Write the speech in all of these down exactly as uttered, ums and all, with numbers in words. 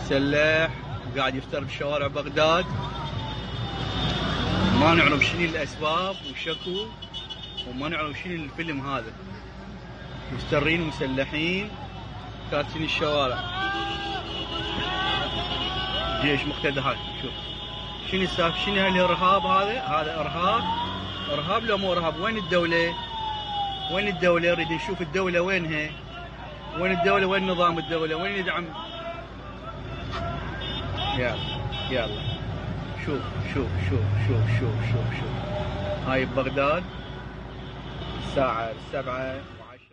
مسلح قاعد يفتر بشوارع بغداد، ما نعرف شنو الاسباب وشكو، وما نعرف شنو الفيلم هذا. مفترين مسلحين كاتين الشوارع، جيش مقتدى. هاي شوف شنو السالفه، شنو هالارهاب هذا؟ هذا ارهاب؟ ارهاب لو مو ارهاب؟ وين الدوله؟ وين الدوله؟ نريد نشوف الدوله وينها؟ وين الدوله؟ وين نظام الدوله؟ وين يدعم؟ يلا يلا شوف شوف شوف شوف شوف شوف شوف هاي ببغداد الساعة سبعة وعشرة.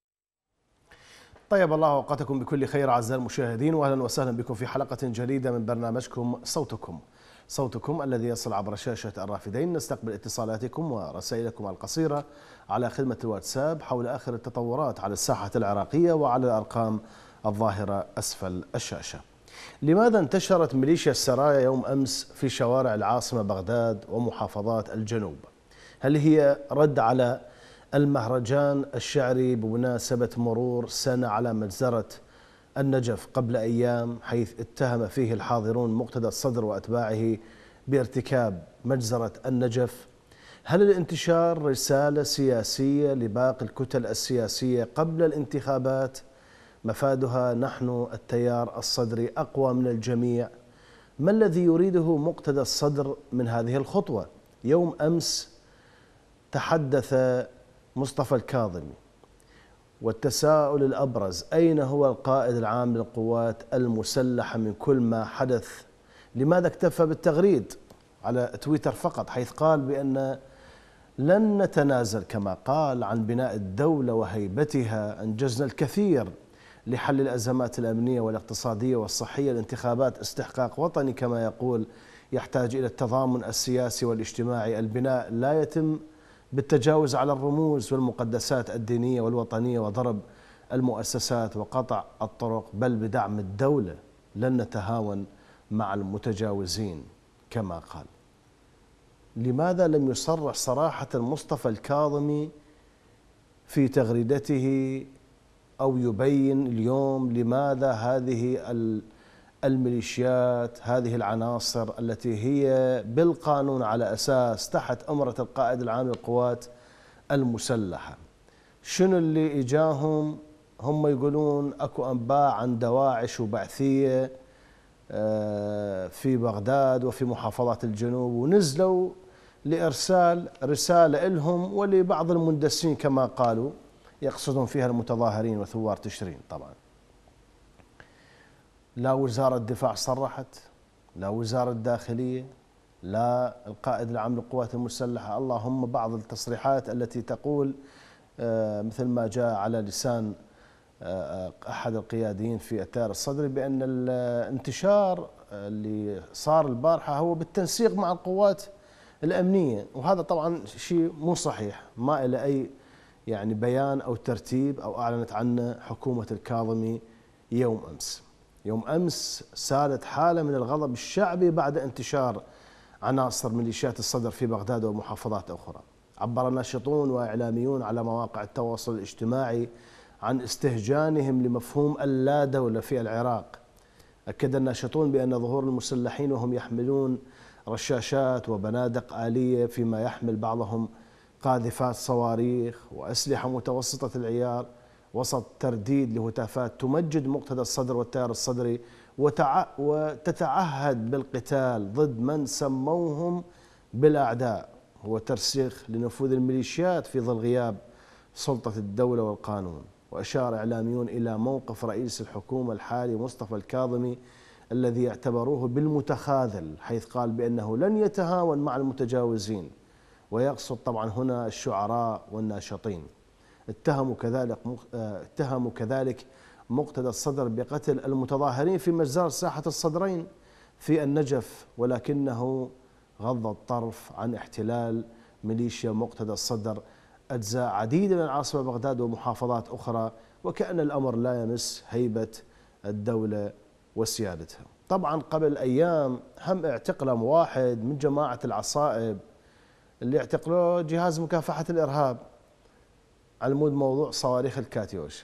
طيب الله أوقاتكم بكل خير أعزائي المشاهدين، وأهلا وسهلا بكم في حلقة جديدة من برنامجكم صوتكم صوتكم الذي يصل عبر شاشة الرافدين. نستقبل اتصالاتكم ورسائلكم القصيرة على خدمة الواتساب حول آخر التطورات على الساحة العراقية وعلى الأرقام الظاهرة أسفل الشاشة. لماذا انتشرت ميليشيا السرايا يوم أمس في شوارع العاصمة بغداد ومحافظات الجنوب؟ هل هي رد على المهرجان الشعري بمناسبة مرور سنة على مجزرة النجف قبل أيام، حيث اتهم فيه الحاضرون مقتدى الصدر وأتباعه بارتكاب مجزرة النجف؟ هل الانتشار رسالة سياسية لباقي الكتل السياسية قبل الانتخابات مفادها نحن التيار الصدري أقوى من الجميع؟ ما الذي يريده مقتدى الصدر من هذه الخطوة؟ يوم أمس تحدث مصطفى الكاظمي والتساؤل الأبرز: أين هو القائد العام للقوات المسلحة من كل ما حدث؟ لماذا اكتفى بالتغريد على تويتر فقط، حيث قال بأن لن نتنازل كما قال عن بناء الدولة وهيبتها، أنجزنا الكثير لحل الأزمات الأمنية والاقتصادية والصحية، الانتخابات استحقاق وطني كما يقول يحتاج إلى التضامن السياسي والاجتماعي، البناء لا يتم بالتجاوز على الرموز والمقدسات الدينية والوطنية وضرب المؤسسات وقطع الطرق، بل بدعم الدولة، لن نتهاون مع المتجاوزين كما قال. لماذا لم يصرح صراحة مصطفى الكاظمي في تغريدته أو يبين اليوم لماذا هذه الميليشيات، هذه العناصر التي هي بالقانون على أساس تحت أمرة القائد العام للقوات المسلحة، شنو اللي إجاهم؟ هم يقولون أكو أنباء عن دواعش وبعثية في بغداد وفي محافظات الجنوب، ونزلوا لإرسال رسالة لهم ولبعض المندسين كما قالوا، يقصدون فيها المتظاهرين وثوار تشرين. طبعا لا وزارة الدفاع صرحت، لا وزارة الداخلية، لا القائد العام للقوات المسلحة، اللهم بعض التصريحات التي تقول مثل ما جاء على لسان أحد القياديين في التيار الصدري بأن الانتشار اللي صار البارحة هو بالتنسيق مع القوات الأمنية، وهذا طبعا شيء مو صحيح، ما إلى أي يعني بيان أو ترتيب أو أعلنت عنه حكومة الكاظمي يوم أمس. يوم أمس سالت حالة من الغضب الشعبي بعد انتشار عناصر ميليشيات الصدر في بغداد ومحافظات أخرى. عبر ناشطون وإعلاميون على مواقع التواصل الاجتماعي عن استهجانهم لمفهوم اللا دولة في العراق. أكد الناشطون بأن ظهور المسلحين وهم يحملون رشاشات وبنادق آلية، فيما يحمل بعضهم قاذفات صواريخ وأسلحة متوسطة العيار، وسط ترديد لهتافات تمجد مقتدى الصدر والتيار الصدري وتتعهد بالقتال ضد من سموهم بالأعداء، هو ترسيخ لنفوذ الميليشيات في ظل غياب سلطة الدولة والقانون. وأشار إعلاميون إلى موقف رئيس الحكومة الحالي مصطفى الكاظمي الذي اعتبروه بالمتخاذل، حيث قال بأنه لن يتهاون مع المتجاوزين، ويقصد طبعا هنا الشعراء والناشطين. اتهموا كذلك اتهموا كذلك مقتدى الصدر بقتل المتظاهرين في مجزرة ساحة الصدرين في النجف، ولكنه غض الطرف عن احتلال ميليشيا مقتدى الصدر أجزاء عديدة من العاصمة بغداد ومحافظات أخرى، وكأن الأمر لا يمس هيبة الدولة وسيادتها. طبعا قبل أيام هم اعتقلوا واحد من جماعة العصائب اللي اعتقلوه جهاز مكافحة الإرهاب على مود موضوع صواريخ الكاتيوشا.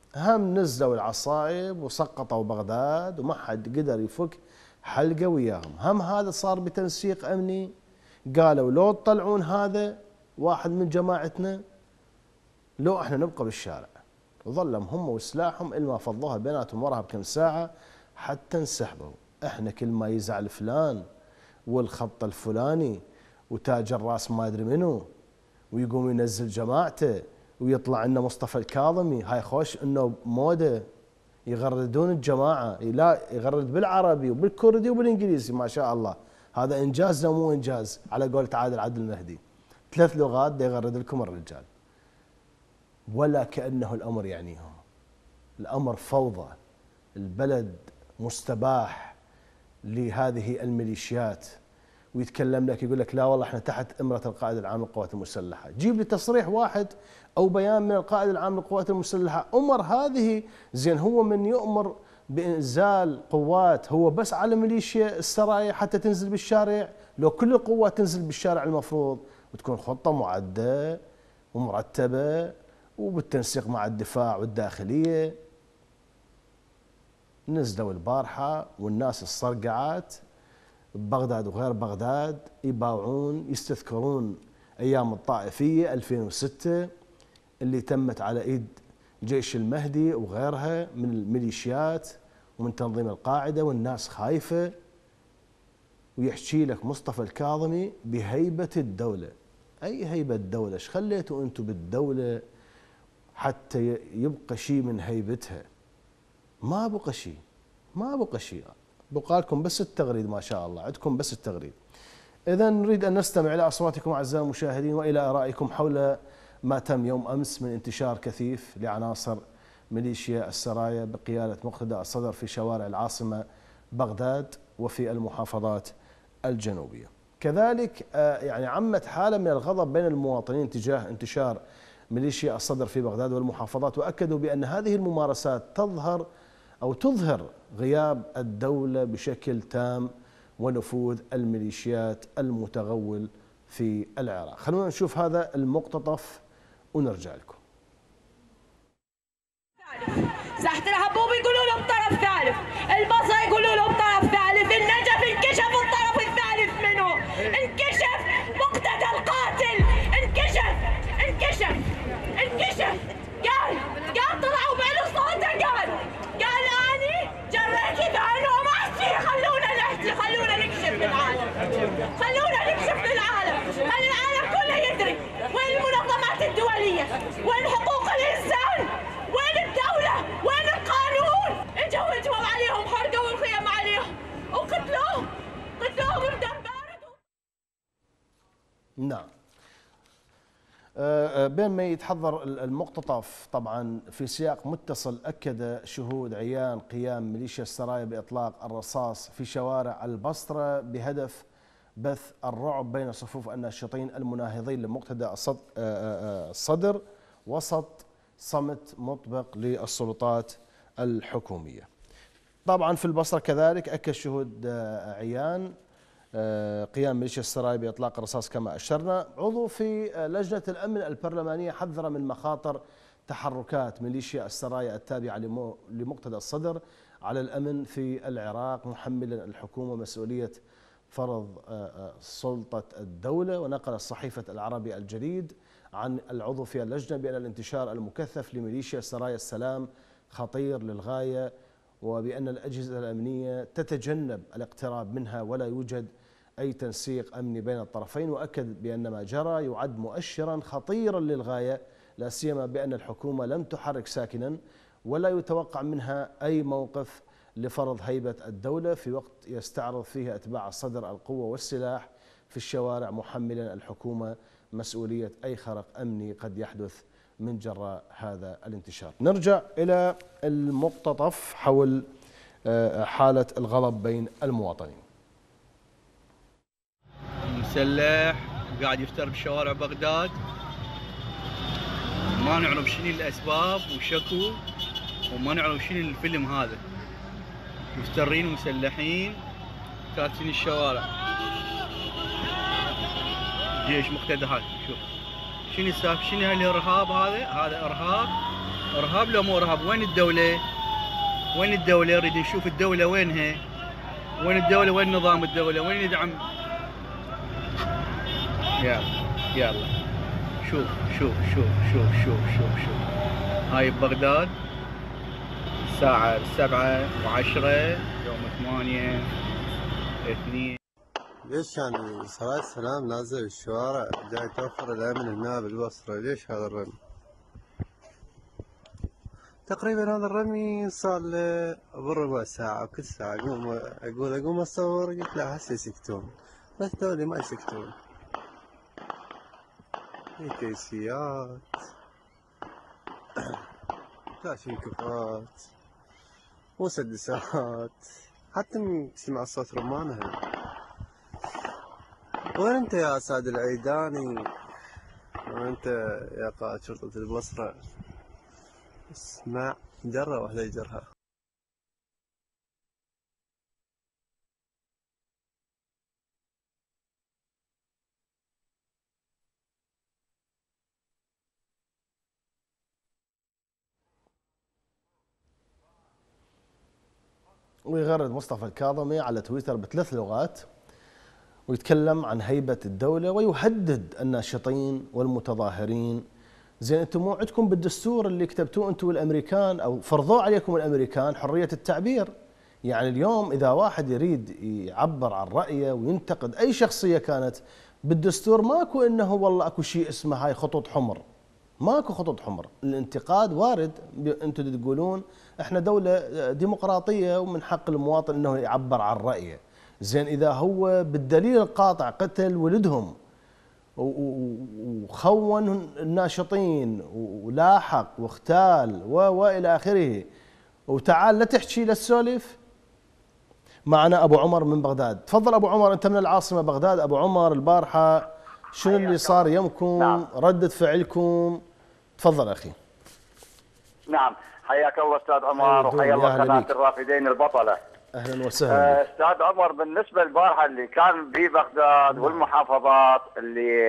هم نزلوا العصايب وسقطوا بغداد وما حد قدر يفك حلقه وياهم. هم هذا صار بتنسيق امني، قالوا لو تطلعون هذا واحد من جماعتنا لو احنا نبقى بالشارع. وظلهم هم وسلاحهم الما فضوها بيناتهم وراها بكم ساعه حتى انسحبوا. احنا كل ما يزعل فلان والخط الفلاني وتاجر راس ما ادري منو ويقوم ينزل جماعته ويطلع لنا مصطفى الكاظمي، هاي خوش انه موده يغردون الجماعه، لا يغرد بالعربي وبالكردي وبالانجليزي ما شاء الله. هذا انجاز لو مو انجاز على قولة عادل عبد المهدي، ثلاث لغات دا يغرد لكم الرجال. ولا كانه الامر يعنيهم. الامر فوضى، البلد مستباح لهذه الميليشيات. ويتكلم لك يقول لك لا والله احنا تحت امره القائد العام للقوات المسلحه، جيب لي تصريح واحد او بيان من القائد العام للقوات المسلحه امر هذه. زين هو من يؤمر بانزال قوات هو بس على ميليشيا السرايا حتى تنزل بالشارع؟ لو كل القوات تنزل بالشارع المفروض وتكون خطه معده ومرتبه وبالتنسيق مع الدفاع والداخليه. نزلوا البارحه والناس الصرقعات ببغداد وغير بغداد يباوعون يستذكرون ايام الطائفيه ألفين وستة اللي تمت على ايد جيش المهدي وغيرها من الميليشيات ومن تنظيم القاعده، والناس خايفه. ويحكي لك مصطفى الكاظمي بهيبه الدوله. اي هيبه الدوله؟ ايش خليتوا انتم بالدوله حتى يبقى شيء من هيبتها؟ ما بقى شيء، ما بقى شيء. بقى لكم بس التغريد ما شاء الله، عندكم بس التغريد. إذا نريد أن نستمع إلى أصواتكم أعزائي المشاهدين وإلى آرائكم حول ما تم يوم أمس من انتشار كثيف لعناصر ميليشيا السرايا بقيادة مقتدى الصدر في شوارع العاصمة بغداد وفي المحافظات الجنوبية. كذلك يعني عمت حالة من الغضب بين المواطنين تجاه انتشار ميليشيا الصدر في بغداد والمحافظات، وأكدوا بأن هذه الممارسات تظهر أو تظهر غياب الدولة بشكل تام ونفوذ الميليشيات المتغول في العراق. خلونا نشوف هذا المقتطف ونرجع لكم. ساحة الحبوب يقولوا له بطرف ثالث، البصرة يقولوا له بطرف ثالث، النجف انكشف الطرف الثالث منه، انكشف مقتدى القاتل، انكشف انكشف انكشف قال قال طلعوا بعلو صوته قال قال اني جريت ذهنه وما احكي، خلونا نحكي خلونا نكشف للعالم، خلونا نكشف للعالم، خلي العالم كله يدري وين المنظمات الدولية، وين حقوق الانسان، وين الدولة، وين القانون. اجوا هجموا عليهم، حرقوا الخيم عليهم وقتلوهم قتلوهم بدم بارد. نعم. بينما يتحضر المقتطف طبعا في سياق متصل، أكد شهود عيان قيام ميليشيا السرايا بإطلاق الرصاص في شوارع البصرة بهدف بث الرعب بين صفوف الناشطين المناهضين لمقتدى الصدر وسط صمت مطبق للسلطات الحكومية. طبعا في البصرة كذلك أكد شهود عيان قيام ميليشيا السرايا بإطلاق الرصاص كما أشرنا. عضو في لجنة الأمن البرلمانية حذر من مخاطر تحركات ميليشيا السرايا التابعة لمقتدى الصدر على الأمن في العراق، محملا الحكومة مسؤولية فرض سلطة الدولة. ونقل الصحيفة العربي الجديد عن العضو في اللجنة بأن الانتشار المكثف لميليشيا سرايا السلام خطير للغاية، وبأن الأجهزة الأمنية تتجنب الاقتراب منها ولا يوجد أي تنسيق أمني بين الطرفين. وأكد بأن ما جرى يعد مؤشرا خطيرا للغاية، لا سيما بأن الحكومة لم تحرك ساكنا ولا يتوقع منها أي موقف لفرض هيبة الدولة في وقت يستعرض فيه أتباع الصدر القوة والسلاح في الشوارع، محملا الحكومة مسؤولية أي خرق أمني قد يحدث من جراء هذا الانتشار. نرجع إلى المقتطف حول حالة الغضب بين المواطنين. مسلح قاعد يفتر بشوارع بغداد، ما نعرف شنو الأسباب وشكو، وما نعرف شنو الفيلم هذا. مفترين ومسلحين كاتين الشوارع، جيش مقتدى. هذا شوف شنو السالفه، شنو هالارهاب هذا؟ هذا ارهاب، ارهاب لو مو ارهاب؟ وين الدوله؟ وين الدوله؟ نريد نشوف الدوله وينها؟ وين الدوله؟ وين نظام الدوله؟ وين يدعم؟ يلا يلا شوف شوف شوف شوف شوف شوف شوف هاي ببغداد الساعة سبعة وعشرة يوم ثمانية اثنين. ليش يعني صلاة السلام نازل الشوارع جاي توفر الأمن هنا بالبصرة؟ ليش هذا الرمي؟ تقريبا هذا الرمي صار له بالربع ساعة وكل ساعة أقوم أقول أقوم أصور، قلت لا هسه يسكتون، بس دولي ما يسكتون. في كيسيات كلاشينكوفات مسدسات، حتى تسمع صوت رمانها. وين انت يا سعد العيداني؟ وين انت يا قائد شرطة البصرة؟ اسمع جرة ولا يجرها. ويغرد مصطفى الكاظمي على تويتر بثلاث لغات ويتكلم عن هيبة الدولة ويهدد الناشطين والمتظاهرين. زين انتم مو عندكم بالدستور اللي كتبتوه انتم والامريكان او فرضوه عليكم الامريكان حرية التعبير؟ يعني اليوم اذا واحد يريد يعبر عن رأيه وينتقد اي شخصية كانت، بالدستور ماكو انه والله اكو شيء اسمه هاي خطوط حمر، ماكو خطوط حمر. الانتقاد وارد، انتم تقولون احنا دولة ديمقراطية ومن حق المواطن انه يعبر عن رأيه. زين اذا هو بالدليل القاطع قتل ولدهم وخون الناشطين ولاحق واختال والى اخره، وتعال لا تحكي لا تسولف. معنا ابو عمر من بغداد. تفضل ابو عمر، انت من العاصمة بغداد. ابو عمر البارحة شنو اللي صار يمكم؟ نعم. ردة فعلكم؟ تفضل اخي. نعم حياك الله استاذ عمر، وحيا الله قناة الرافدين البطلة. اهلا وسهلا. استاذ عمر، بالنسبه للبارحه اللي كان ببغداد والمحافظات اللي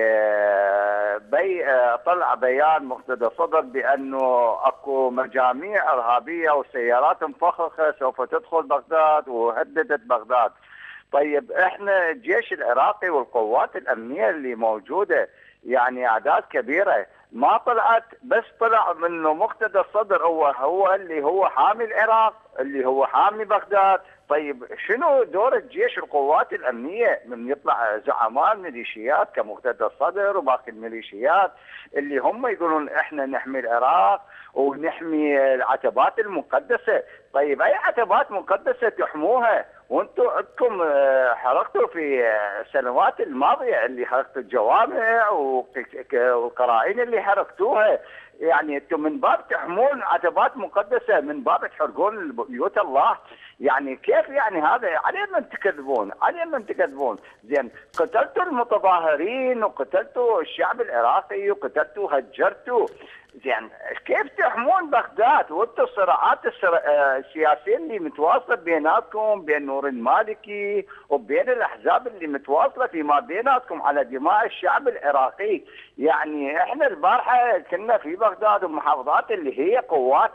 بي طلع بيان مقتدى صدر بانه اكو مجاميع ارهابيه وسيارات مفخخه سوف تدخل بغداد وهددت بغداد. طيب احنا الجيش العراقي والقوات الامنيه اللي موجوده يعني اعداد كبيره ما طلعت، بس طلع منه مقتدى الصدر هو هو اللي هو حامي العراق، اللي هو حامي بغداد. طيب شنو دور الجيش والقوات الامنيه من يطلع زعماء الميليشيات كمقتدى الصدر وباقي الميليشيات اللي هم يقولون احنا نحمي العراق ونحمي العتبات المقدسه؟ طيب اي عتبات مقدسه تحموها؟ وانتم عندكم حرقتوا في السنوات الماضيه اللي حرقتوا الجوامع والقرائن اللي حرقتوها، يعني انتم من باب تحمون عتبات مقدسه، من باب تحرقون بيوت الله. يعني كيف يعني هذا؟ عليه من تكذبون، عليه من تكذبون. زين قتلتوا المتظاهرين وقتلتوا الشعب العراقي وقتلتوا هجرتوا، زين كيف تحمون بغداد وانتم الصراعات السياسيه اللي متواصله بيناتكم بين نور المالكي وبين الاحزاب اللي متواصله فيما بيناتكم على دماء الشعب العراقي؟ يعني احنا البارحه كنا في بغداد ومحافظات اللي هي قوات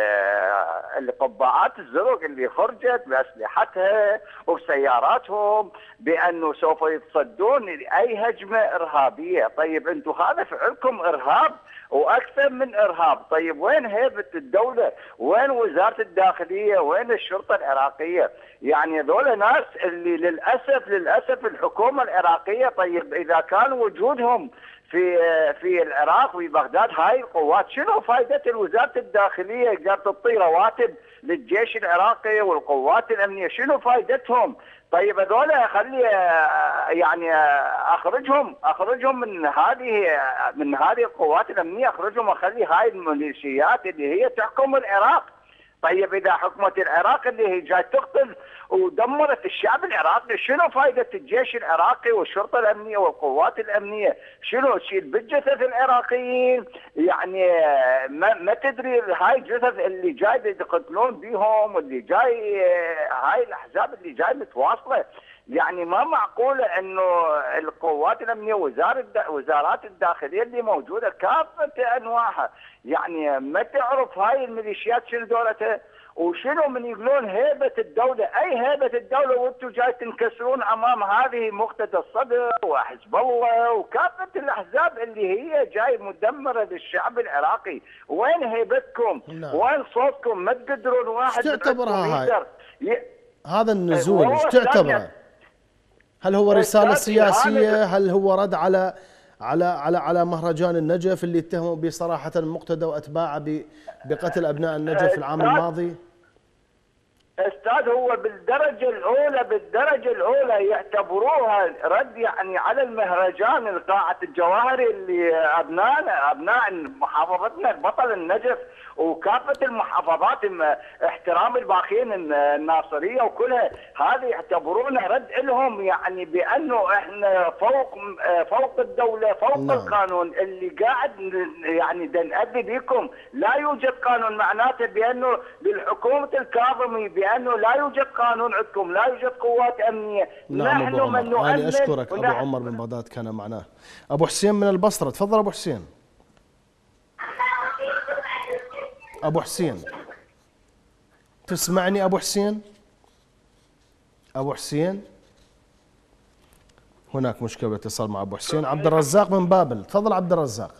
القبعات الزرق اللي خرجت باسلحتها وبسياراتهم بانه سوف يتصدون لاي هجمه ارهابيه. طيب انتم هذا فعلكم ارهاب واكثر من ارهاب. طيب وين هيبه الدوله؟ وين وزاره الداخليه؟ وين الشرطه العراقيه؟ يعني هذول ناس اللي للاسف للاسف الحكومه العراقيه، طيب اذا كان وجودهم في في العراق وفي بغداد هاي القوات، شنو فائده وزاره الداخليه قالت تعطي رواتب للجيش العراقي والقوات الامنيه؟ شنو فائدتهم؟ طيب هذول خلي يعني اخرجهم اخرجهم من هذه من هذه القوات الامنيه، اخرجهم واخلي هاي الميليشيات اللي هي تحكم العراق. طيب اذا حكمت العراق اللي هي جاي تقتل ودمرت الشعب العراقي، شنو فائده الجيش العراقي والشرطه الامنيه والقوات الامنيه؟ شنو تشيل بالجثث العراقيين؟ يعني ما, ما تدري هاي الجثث اللي جاي يقتلون بهم واللي جاي هاي الاحزاب اللي جاي متواصله. يعني ما معقوله انه القوات الامنيه وزاره وزارات الداخليه اللي موجوده كافه انواعها يعني ما تعرف هاي الميليشيات شنو دولتها وشنو من يقولون هيبه الدوله، اي هيبه الدوله وانتم جاي تنكسرون امام هذه مقتدى الصدر وحزب الله وكافه الاحزاب اللي هي جاي مدمره للشعب العراقي، وين هيبتكم؟ نعم. وين صوتكم؟ ما تقدرون واحد ايش تعتبرها هاي؟ ي... هذا النزول ايش تعتبره؟ هل هو رسالة سياسية؟ هل هو رد على على على على مهرجان النجف اللي اتهموا به صراحة مقتدى واتباعه بقتل ابناء النجف العام الماضي؟ استاذ هو بالدرجه الاولى بالدرجه الاولى يعتبروها رد يعني على المهرجان القاعه الجواهري اللي ابنائنا ابناء محافظتنا بطل النجف وكافه المحافظات احترام الباقيين الناصريه وكلها هذه يعتبرونه رد لهم يعني بانه احنا فوق فوق الدوله فوق نعم. القانون اللي قاعد يعني نأدي بكم لا يوجد قانون معناته بانه للحكومه الكاظمي بانه لا يوجد قانون عندكم لا يوجد قوات امنيه. نعم نحن ابو من عمر انا نؤمن اشكرك ابو عمر من بغداد كان معناه. ابو حسين من البصره تفضل ابو حسين. ابو حسين تسمعني ابو حسين؟ ابو حسين هناك مشكله بالاتصال مع ابو حسين. عبد الرزاق من بابل تفضل عبد الرزاق.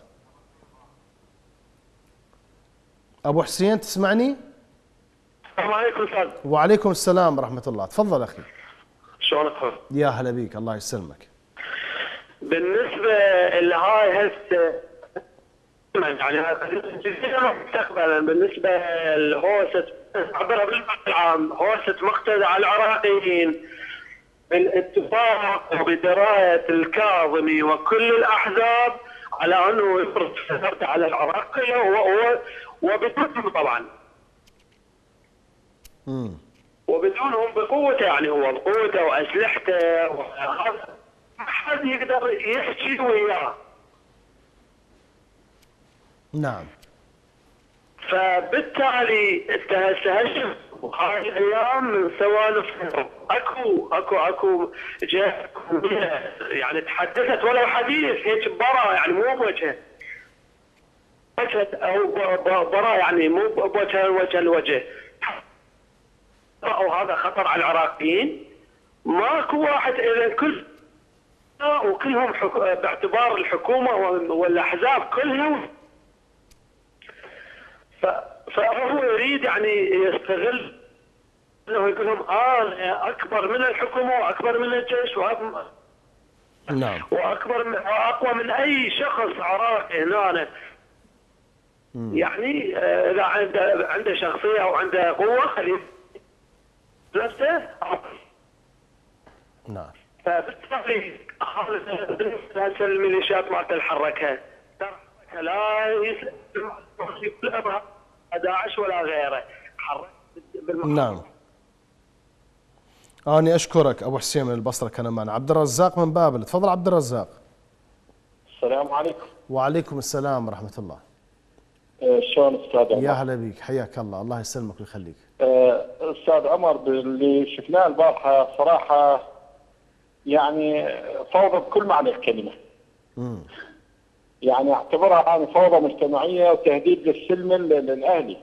ابو حسين تسمعني؟ السلام عليكم استاذ. وعليكم السلام ورحمه الله تفضل اخي. شلونك اخوي؟ يا هلا بيك الله يسلمك. بالنسبه لهاي هسه يعني مستقبلا بالنسبه لهوسه عبر بالعام هوسه مقتدى على العراقيين بالاتفاق وبدرايه الكاظمي وكل الاحزاب على انه يفرض سيطرته على العراق كله وبدونهم طبعا. امم وبدونهم بقوته يعني هو بقوته واسلحته وهذا ما حد يقدر يحكي وياه. نعم. فبالتالي انت هسه هالشيء وهاي الايام من سوالف اكو اكو اكو جهه يعني تحدثت ولو حديث هيك برا يعني مو بوجه وجه او برا يعني مو بوجه وجه لوجه او هذا خطر على العراقيين. ماكو واحد اذا كل وكلهم باعتبار الحكومه والاحزاب كلهم فهو يريد يعني يستغل انه يقول لهم اه اكبر من الحكومه واكبر من الجيش واكبر نعم واكبر من واقوى من اي شخص عراقي هنا يعني اذا عنده عنده شخصيه او عنده قوه خليه نفسه. نعم. فبالتالي هذه الميليشيات ما تتحركها لا يسلم داعش ولا غيره حرك نعم. أنا أشكرك أبو حسين من البصرة كان معنا. عبد الرزاق من بابل تفضل عبد الرزاق. السلام عليكم. وعليكم السلام ورحمة الله. شلون استاذ؟ يا هلا بيك حياك الله الله يسلمك ويخليك. استاذ عمر اللي شفناه البارحة صراحة يعني فوضى بكل معنى الكلمة. امم يعني اعتبرها انا فوضى مجتمعيه وتهديد للسلم للاهلي.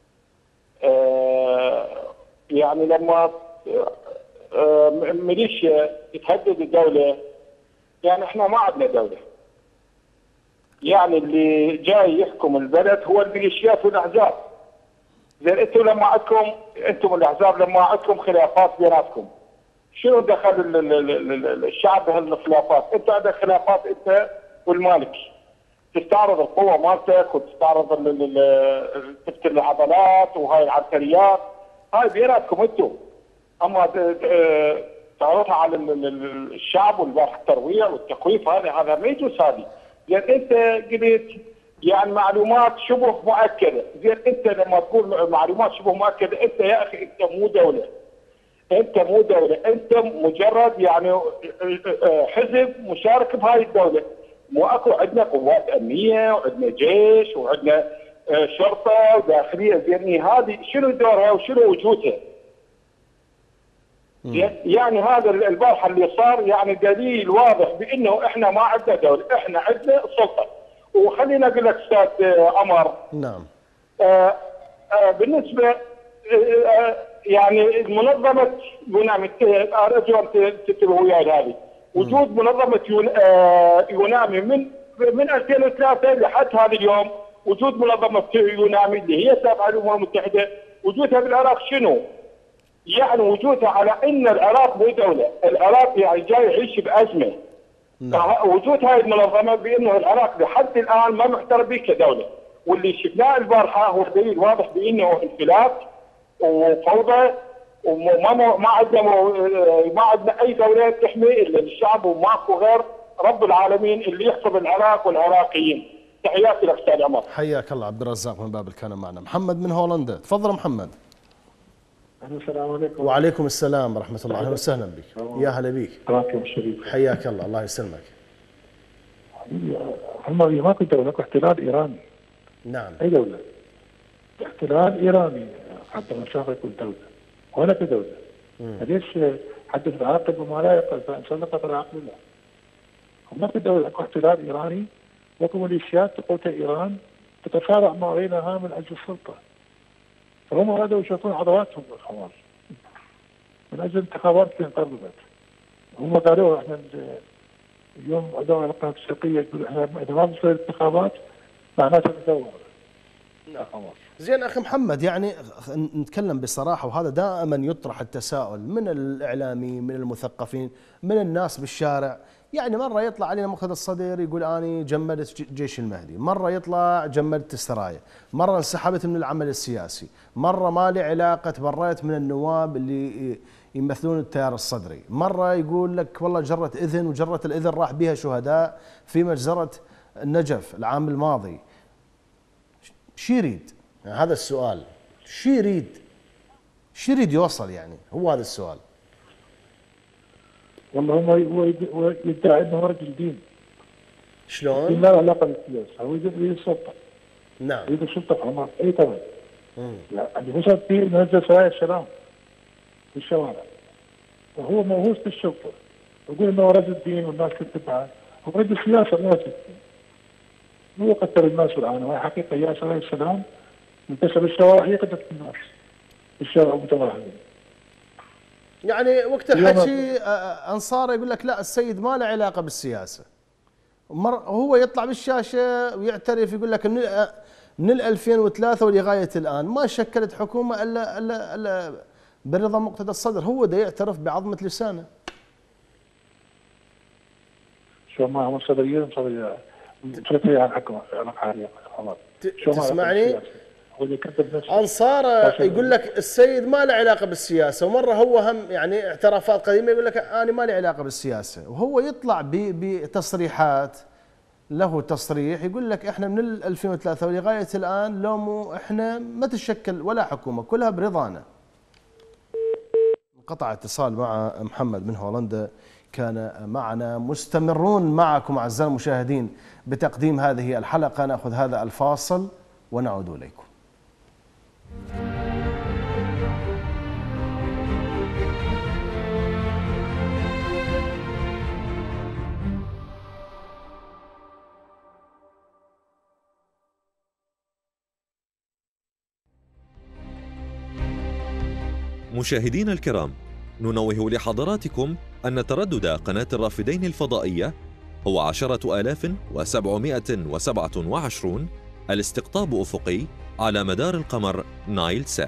آه يعني لما آه ميليشيا تهدد الدوله يعني احنا ما عندنا دوله. يعني اللي جاي يحكم البلد هو الميليشيات والاحزاب. زين انتم لما عندكم انتم الاحزاب لما عندكم خلافات بيناتكم شنو دخل الشعب بهالخلافات؟ انت عندك خلافات انت والمالك. تستعرض القوة مالتك وتستعرض تفتر العضلات وهاي العنتريات هاي بيناتكم انتم. اما تعرضها على الشعب والبارح الترويع والتخويف هذا هذا ما يجوز هذه. زين انت قلت يعني معلومات شبه مؤكدة. زين انت لما تقول معلومات شبه مؤكدة انت يا اخي انت مو دولة. انت مو دولة انت مجرد يعني حزب مشارك بهاي الدولة. مو اكو عندنا قوات امنيه وعندنا جيش وعندنا شرطه وداخليه. زين هذه شنو دورها وشنو وجودها؟ يعني هذا البارحه اللي صار يعني دليل واضح بانه احنا ما عندنا دوله، احنا عندنا سلطه. وخليني اقول لك استاذ عمر. نعم. آه آه بالنسبه آه يعني منظمه يونامي، ارجو ان تنتبهوا وياي هذه، وجود منظمه يونامي من من ألفين وثلاثة لحد هذا اليوم، وجود منظمه يونامي اللي هي تابعه للامم المتحده، وجودها بالعراق شنو؟ يعني وجودها على ان العراق مو دوله، العراق يعني جاي يعيش بازمه. نعم. وجود هذه المنظمه بانه العراق لحد الان ما معترف به كدوله، واللي شفناه البارحه هو دليل واضح بانه انفلات وفوضى، وما ما عندنا ما عندنا اي دوله تحمي الا الشعب، وماكو غير رب العالمين اللي يحفظ العراق والعراقيين. تحياتي لك استاذ عمر. حياك الله. عبد الرزاق من بابل كان معنا. محمد من هولندا، تفضل محمد. السلام عليكم. وعليكم السلام ورحمه الله. اهلا وسهلا بك. يا هلا بك. راكب الشريف. حياك الله. الله يسلمك. هم ماكو دوله، ماكو احتلال ايراني. نعم. اي دوله؟ احتلال ايراني حتى مشاغل يكون دوله، ولا في دوله. ليش حدث العاقل بما لا يقل فانسلقت العقل له؟ ما في دوله، اكو احتلال ايراني واكو ميليشيات تقوتها ايران تتصارع ما بينها من اجل السلطه. فهم ارادوا يشوفون عضلاتهم بالخمار من اجل انتخابات اللي قربت. هم قالوا احنا اليوم عندما القناه الشرقيه تقول احنا اذا ما بتصير انتخابات معناته ندور. زين اخي محمد، يعني نتكلم بصراحه، وهذا دائما يطرح التساؤل من الاعلامي، من المثقفين، من الناس بالشارع. يعني مره يطلع علينا مقتدى الصدر يقول اني جمدت جيش المهدي، مره يطلع جمدت السرايا، مره انسحبت من العمل السياسي، مره ما لي علاقه تبريت من النواب اللي يمثلون التيار الصدري، مره يقول لك والله جرت اذن، وجرت الاذن راح بها شهداء في مجزره النجف العام الماضي. شو يريد؟ يعني هذا السؤال، شو يريد؟ شو يريد يوصل؟ يعني هو هذا السؤال. والله هو يدعي انه رجل دين. شلون؟ لا علاقه بالسياسه، هو يريد السلطه. نعم. يريد السلطه في عمان، اي طبعا. يعني وصل فيه نزل سرايا السلام في الشوارع. وهو موهوس بالشرطه. يقول انه رجل دين والناس تتبعه، هو رجل سياسه ما رجل دين. هو قتل الناس الان، وهي حقيقه يا سرايا السلام انتشر بالشوارع، هي قتلت الناس في الشارع متظاهرين. يعني وقت الحكي انصار يقول لك لا السيد ما له علاقه بالسياسه. هو يطلع بالشاشه ويعترف يقول لك من ألفين وثلاثة ولغايه الان ما شكلت حكومه الا الا الا برضا مقتدى الصدر، هو ده يعترف بعظمه لسانه. شو ما هم صدريين صدريين صدريين عن حكم عاليه. تسمعني؟ انصاره يقول لك السيد ما له علاقه بالسياسه، ومره هو هم يعني اعترافات قديمه يقول لك انا ما لي علاقه بالسياسه، وهو يطلع بتصريحات، له تصريح يقول لك احنا من ألفين وثلاثة ولغايه الان لو مو احنا ما تشكل ولا حكومه، كلها برضانا. انقطع اتصال مع محمد من هولندا، كان معنا. مستمرون معكم اعزائي المشاهدين بتقديم هذه الحلقه، ناخذ هذا الفاصل ونعود اليكم. مشاهدينا الكرام، ننوه لحضراتكم أن تردد قناة الرافدين الفضائية هو عشرة آلاف وسبعمائة وسبعة وعشرون، الاستقطاب أفقي على مدار القمر نايل سات.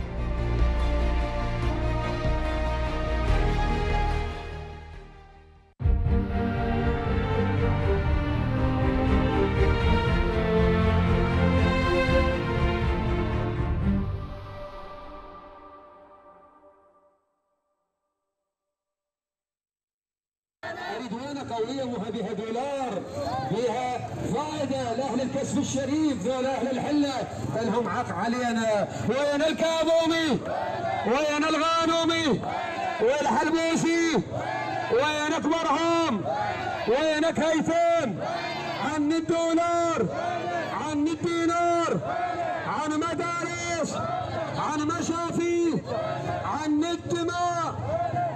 رضوانة قوية وبها دولار، بها فائدة لأهل الكسب الشريف، لأهل الحلة، لهم حق علينا. وين الكاظومي؟ وين الغانومي؟ والحلبوسي؟ وينك مرهم؟ وينك هيثم؟ عن الدولار، عن الدينار، عن مدارس، عن مشافي، عن الدماء،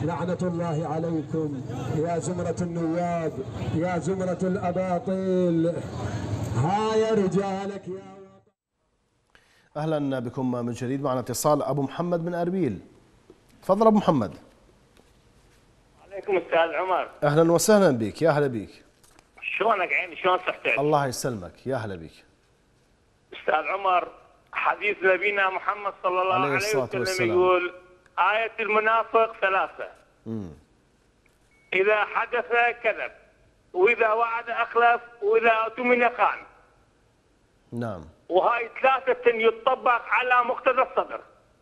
لعنة الله عليكم يا زمرة النواب يا زمرة الأباطيل. ها يا رجالك يا أهلا بكم من جديد. معنا اتصال أبو محمد من أربيل. تفضل أبو محمد. عليكم استاذ عمر. أهلا وسهلا بك. يا هلا بك. شلونك عيني؟ شلون صحتك؟ الله يسلمك. يا هلا بك استاذ عمر. حديث نبينا محمد صلى الله عليه عليه الصلاة وسلم والسلام يقول آية المنافق ثلاثة. مم. إذا حدث كذب، وإذا وعد أخلف، وإذا اؤتمن خان. نعم. وهاي ثلاثة يطبق على مقتضى الصدر.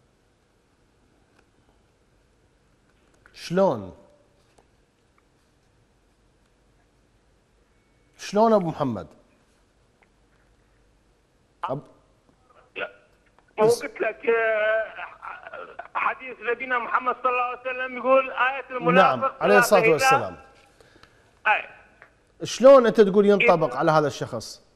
شلون؟ شلون أبو محمد؟ أب... مو قلت لك حديث نبينا محمد صلى الله عليه وسلم يقول آية المنافق نعم عليه الصلاة والسلام. أي. شلون أنت تقول ينطبق على هذا الشخص؟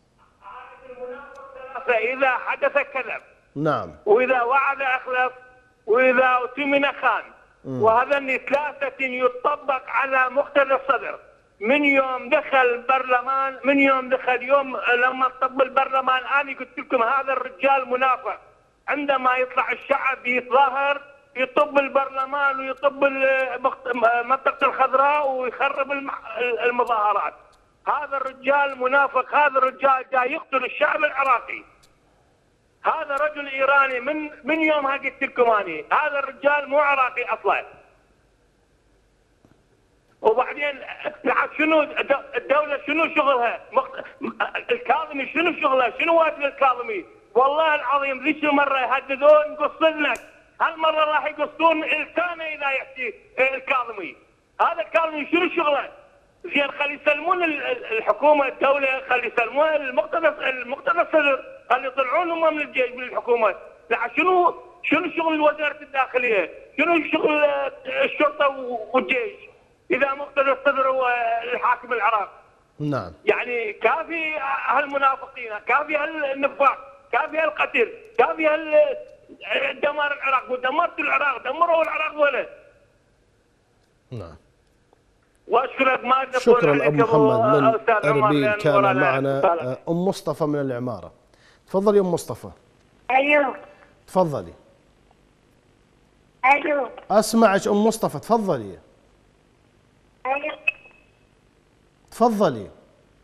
إذا حدث كذب. نعم. وإذا وعد أخلف، وإذا اؤتمن خان. وهذا ثلاثة يطبق على مقتضى الصدر. من يوم دخل البرلمان، من يوم دخل يوم لما طب البرلمان، أنا قلت لكم هذا الرجال منافق. عندما يطلع الشعب يتظاهر يطب البرلمان ويطب المنطقة الخضراء ويخرب المظاهرات. هذا الرجال منافق. هذا الرجال جاي يقتل الشعب العراقي. هذا رجل ايراني. من من يومها قلت لكم اني هذا الرجال مو عراقي اصلا. وبعدين شنو الدوله شنو شغلها؟ الكاظمي شنو شغله؟ شنو واجب الكاظمي؟ والله العظيم ذيك المره يهددون نقصلنك، هالمره راح يقصون لسانه اذا يحكي الكاظمي. هذا الكاظمي شنو شغله؟ زين خلي يسلمون الحكومه الدوله، خلي يسلمون المقتدى المقتدى الصدر، خلي يطلعون هم من الجيش من الحكومه. لا شنو شنو شغل وزاره الداخليه؟ شنو شغل الشرطه والجيش اذا مقتدى الصدر هو الحاكم العراق؟ نعم. يعني كافي هالمنافقين، كافي هالنفاق، كافي هالقتل، كافي هالدمار العراق. ودمرتوا العراق، دمروا العراق ولا؟ نعم. واشكرك. ما شكرا ابو محمد من اربيل. كان معنا ام مصطفى من العماره. تفضلي ام مصطفى. ايوه تفضلي. ايوه اسمعك ام مصطفى. تفضلي. ايوه تفضلي.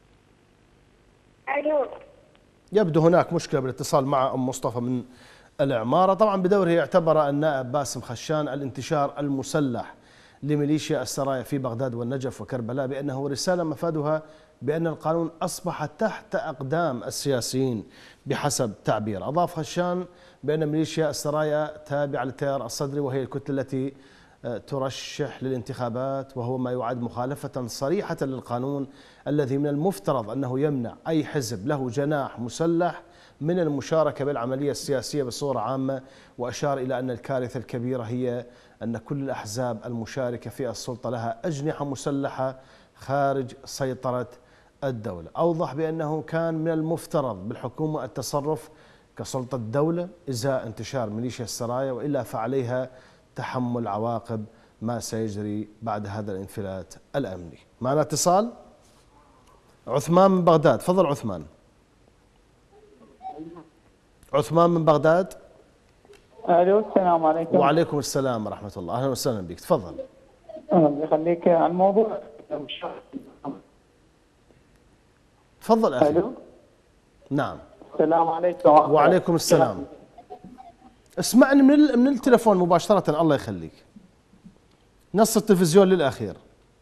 ايوه يبدو هناك مشكله بالاتصال مع ام مصطفى من العماره. طبعا بدوره يعتبر النائب باسم خشان الانتشار المسلح لميليشيا السرايا في بغداد والنجف وكربلاء بأنه رسالة مفادها بأن القانون أصبح تحت أقدام السياسيين بحسب تعبير. أضاف خشان بأن ميليشيا السرايا تابعة للتيار الصدري وهي الكتلة التي ترشح للانتخابات، وهو ما يعد مخالفة صريحة للقانون الذي من المفترض أنه يمنع أي حزب له جناح مسلح من المشاركة بالعملية السياسية بصورة عامة. وأشار إلى أن الكارثة الكبيرة هي أن كل الأحزاب المشاركة في السلطة لها أجنحة مسلحة خارج سيطرة الدولة. أوضح بأنه كان من المفترض بالحكومة التصرف كسلطة دولة إزاء انتشار ميليشيا السرايا، وإلا فعليها تحمل عواقب ما سيجري بعد هذا الانفلات الأمني. معنا اتصال عثمان من بغداد. تفضل عثمان. عثمان من بغداد. الو السلام عليكم. وعليكم السلام ورحمة الله. أهلا وسهلا بك. تفضل. الله يخليك. عن موضوع تفضل أخي. الو. نعم. السلام عليكم. وعليكم السلام. اسمعني من من التليفون مباشرة الله يخليك. نص التلفزيون للأخير.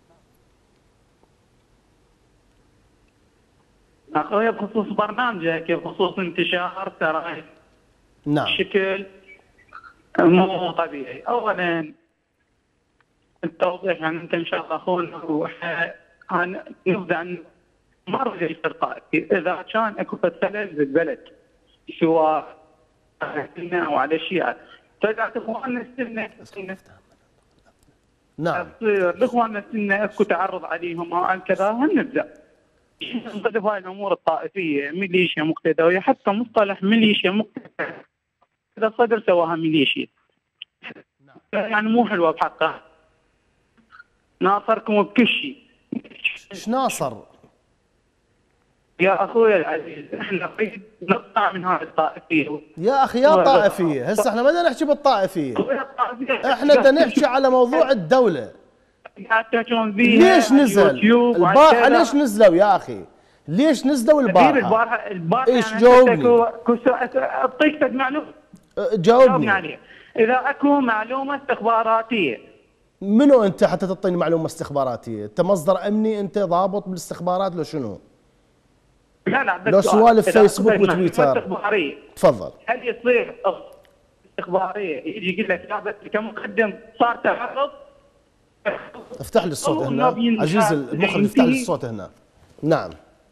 أخويا بخصوص برنامجك بخصوص انتشار سرايا نعم بشكل مو طبيعي. أولا التوضيح عن أنت إن شاء الله أخونا وإحنا نبدأ ما رجع الفرقات إذا كان أكو خلل بالبلد سواء أو على الشيعة فإذا إخواننا السنة نعم تصير الإخواننا السنة أكو تعرض عليهم أو عن كذا هنبدأ نضرب هاي الامور الطائفيه ميليشيا مقتدويه. حتى مصطلح ميليشيا مقتدويه اذا صدر سواها ميليشيا يعني مو حلوه بحقها. ناصركم بكل شيء. ايش ناصر؟ يا اخوي العزيز احنا نريد نطلع من هذه الطائفيه. يا اخي يا طائفيه، هسه احنا ما بدنا نحكي بالطائفيه، احنا بدنا نحكي على موضوع الدوله. ليش نزل؟ البارحه ليش نزلوا يا اخي؟ ليش نزلوا البارحه؟ البارحه البارحه ايش جاوبني؟ اعطيك معلومه جاوبني عليه. اذا اكو معلومه استخباراتيه. منو انت حتى تعطيني معلومه استخباراتيه؟ انت مصدر امني؟ انت ضابط بالاستخبارات لو شنو؟ لا لا لو سوالف فيسبوك وتويتر. تفضل. هل يصير استخباريه يجي يقول لك لا بس كمقدم صار تعرض؟ افتح لي الصوت هنا عزيز المخرج، افتح لي الصوت هنا. نعم.